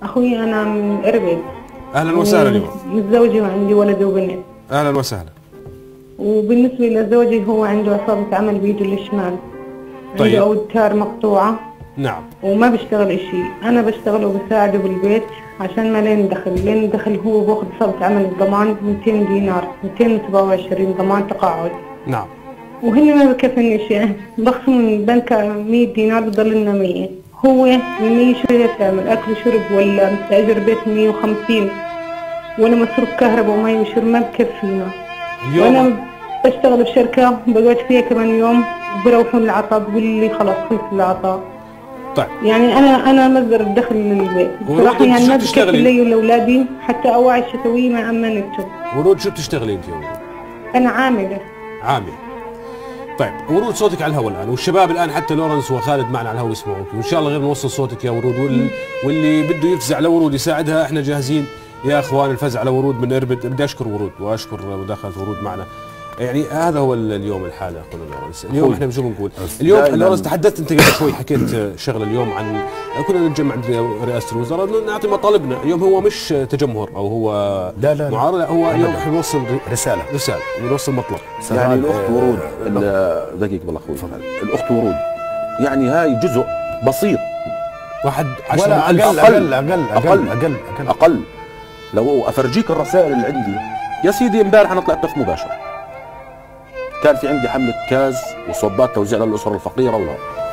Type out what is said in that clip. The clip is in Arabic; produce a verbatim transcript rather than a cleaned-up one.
اخوي انا من اربد. اهلا وسهلا اليوم. متزوجه وعندي ولد وبنت. اهلا وسهلا. وبالنسبه لزوجي هو عنده عصابه عمل بيده الشمال. طيب. عنده اوتار مقطوعه. نعم. وما بيشتغل اشي، انا بشتغل وبساعده بالبيت عشان ما لين دخل، لين دخل هو باخذ عصابه عمل ضمان مئتين دينار، مئتين وسبعة وعشرين ضمان تقاعد. نعم. وهن ما بكفني شيء، بخصم من البنك مئة دينار بضل لنا مئة، هو مية شو يعمل اكل وشرب ولا تأجر بيت مئة وخمسين ولا مصروف كهرباء ومي وشرب ما بكفينا. وانا بشتغل بشركه بقعد فيها كمان يوم بروحون العطاء بقول لي خلاص خلص العطاء. طيب. يعني انا انا مصدر الدخل للبيت بصراحه، يعني ما بكفي لي ولاولادي حتى اواعي الشتويه ما امنتهم. ورود شو بتشتغلي انت يا ورود؟ انا عامله. عامله. طيب ورود صوتك على الهواء الان، والشباب الان حتى لورنس وخالد معنا على الهواء يسمعوك، وان شاء الله غير نوصل صوتك يا ورود، واللي, واللي بده يفزع لورود يساعدها احنا جاهزين يا اخوان. الفزع لورود من اربد. بدي اشكر ورود واشكر مداخله ورود معنا. يعني هذا هو اليوم الحالة اخونا لورنس. اليوم احنا شو بنقول؟ اليوم لورنس تحدثت انت قبل شوي، حكيت شغله اليوم عن كنا نتجمع عند رئاسه الوزراء نعطي مطالبنا. اليوم هو مش تجمهر او هو لا لا معارضه، لا هو اليوم احنا بنوصل رساله رساله بنوصل مطلب. يعني الاخت ورود دقيقه بالله اخوي، الاخت ورود يعني هاي جزء بسيط، واحد ولا أقل أقل أقل أقل أقل أقل أقل أقل. لو أفرجيك الرسائل اللي عندي يا سيدي، امبارح أنا طلعت بث مباشر، كان في عندي حملة كاز وصوبات توزيع للأسر الفقيرة والهرب.